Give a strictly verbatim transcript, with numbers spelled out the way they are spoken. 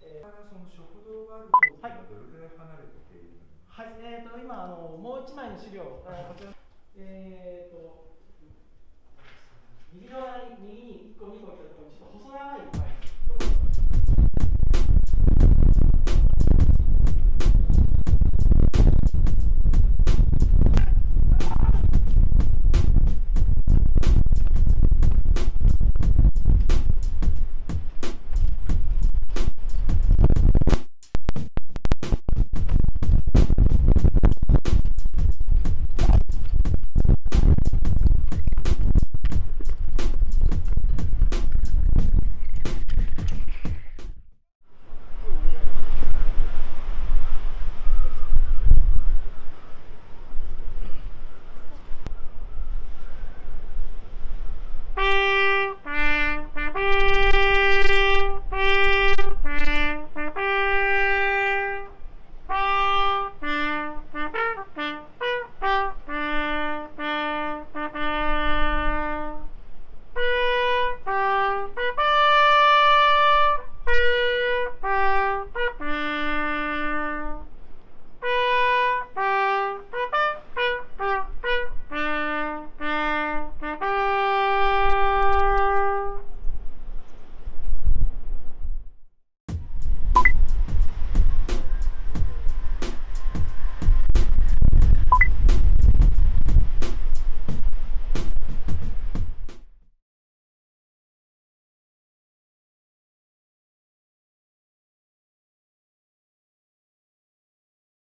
えー、 からその食堂があるところはどれくらい離れているの？ はい、えーと、今あの、もう一枚の資料、こちら、えーと、右側に、右にいっこ、にこいったところに、ちょっと細長い